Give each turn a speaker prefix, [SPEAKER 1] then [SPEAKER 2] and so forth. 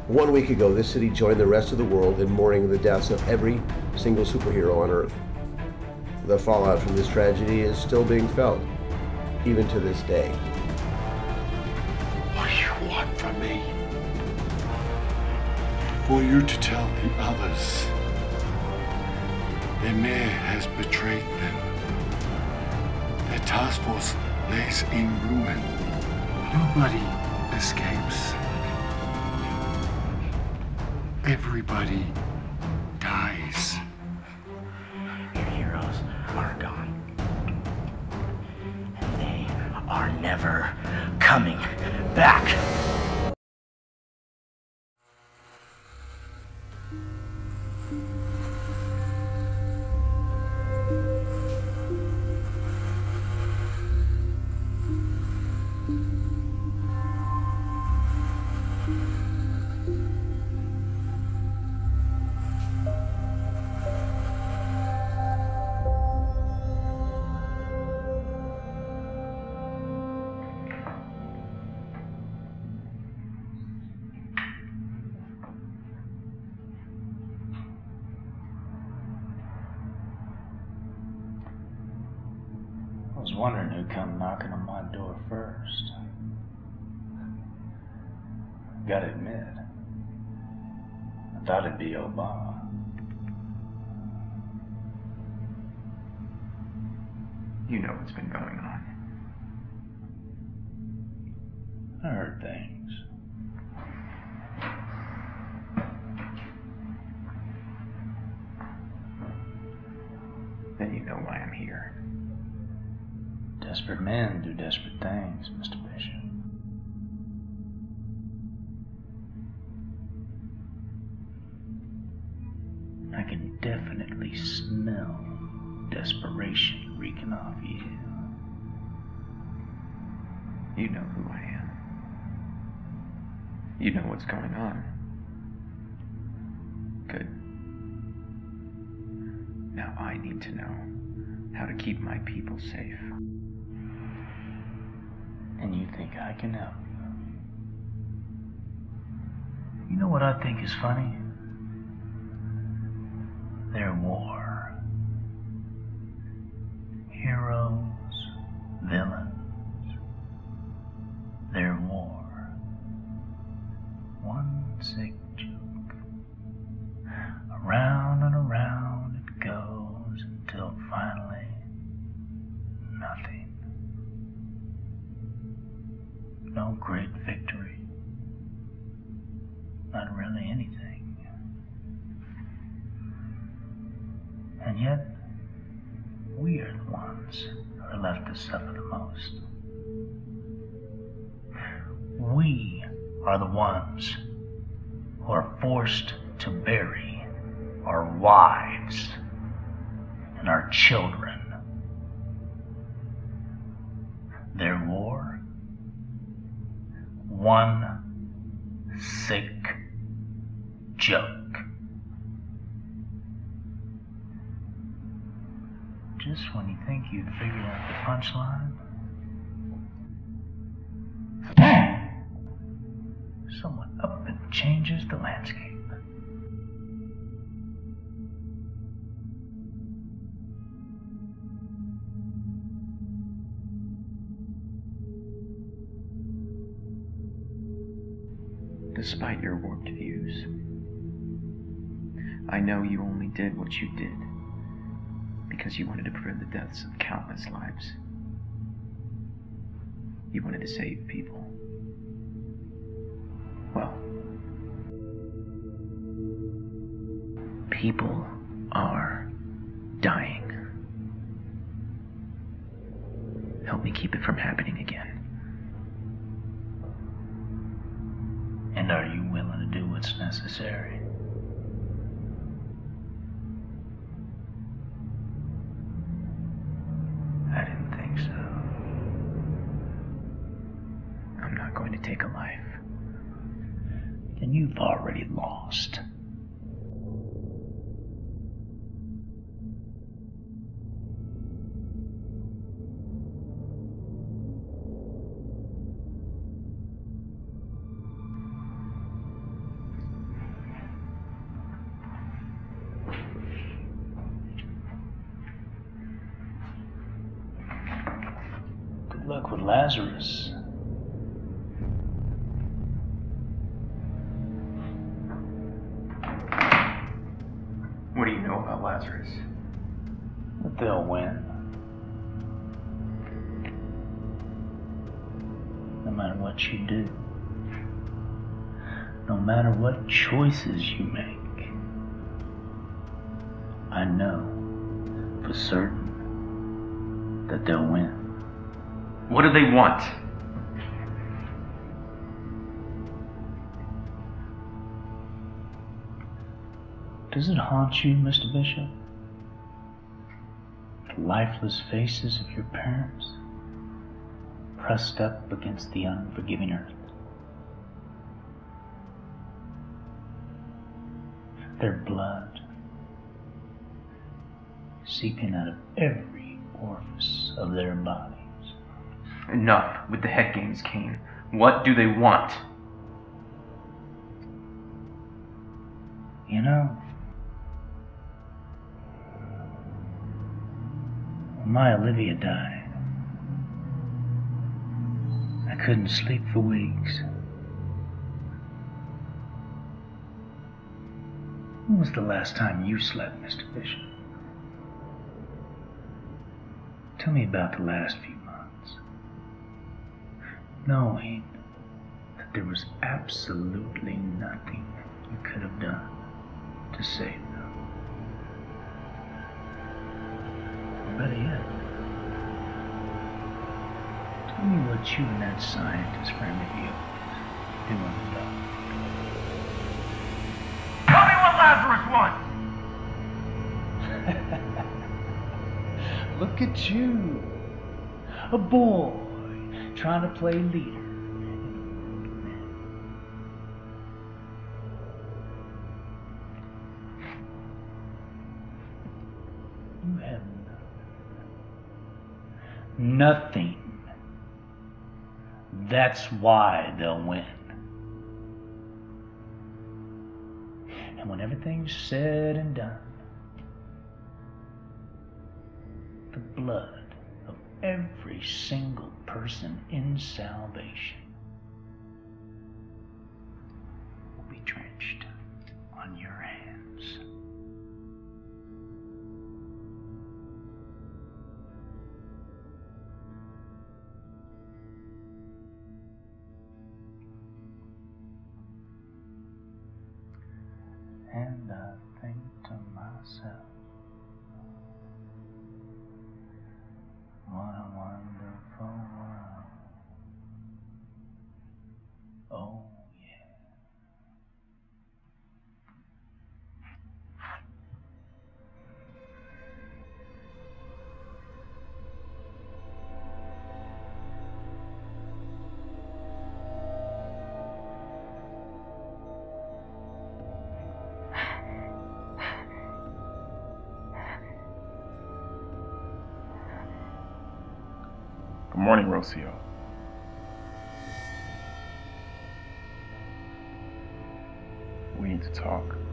[SPEAKER 1] 1 week ago, this city joined the rest of the world in mourning the deaths of every single superhero on Earth. The fallout from this tragedy is still being felt, even to this day.
[SPEAKER 2] What do you want from me? For you to tell the others their mayor has betrayed them. Their task force lays in ruin. Nobody escapes. Everybody dies.
[SPEAKER 3] Your heroes are gone. And they are never coming back.
[SPEAKER 4] I was wondering who'd come knocking on my door first. Gotta admit, I thought it'd be Obama.
[SPEAKER 5] You know what's been going on.
[SPEAKER 4] I heard things.
[SPEAKER 5] Then you know why I'm here.
[SPEAKER 4] Desperate men do desperate things, Mr. Bishop. I can definitely smell desperation reeking off you.
[SPEAKER 5] You know who I am. You know what's going on. Good. Now I need to know how to keep my people safe.
[SPEAKER 4] And you think I can help you? You know what I think is funny? Their war. Heroes, villains. Their war. One sick joke. Around and around it goes until finally nothing. No great victory. Not really anything. And yet, we are the ones who are left to suffer the most. We are the ones who are forced to bury our wives and our children. Their war, one sick joke. Just when you think you'd figured out the punchline, someone up and changes the landscape.
[SPEAKER 5] Despite your warped views, I know you only did what you did because you wanted to prevent the deaths of countless lives. You wanted to save people. Well, people are dying. Help me keep it from happening again.
[SPEAKER 4] And are you willing to do what's necessary? I didn't think so.
[SPEAKER 5] I'm not going to take a life.
[SPEAKER 4] Then you've already lost. with Lazarus.
[SPEAKER 5] What do you know about Lazarus?
[SPEAKER 4] That they'll win. No matter what you do. No matter what choices you make. I know for certain that they'll win.
[SPEAKER 5] What do they want?
[SPEAKER 4] Does it haunt you, Mr. Bishop? The lifeless faces of your parents pressed up against the unforgiving earth. Their blood seeping out of every orifice of their bodies.
[SPEAKER 5] Enough with the head games, Kane. What do they want?
[SPEAKER 4] You know, when my Olivia died, I couldn't sleep for weeks. When was the last time you slept, Mr. Bishop? Tell me about the last few months. Knowing that there was absolutely nothing you could have done to save them. Or better yet, tell me what you and that scientist friend of yours doing about it.
[SPEAKER 3] Tell me what Lazarus wants!
[SPEAKER 4] Look at you, a boy trying to play leader. You have nothing. That's why they'll win. And when everything's said and done, the blood of every single person in salvation will be drenched on your hands. And I think to myself, what a wonderful world. Oh, yeah.
[SPEAKER 6] Good morning, Rocio. We need to talk.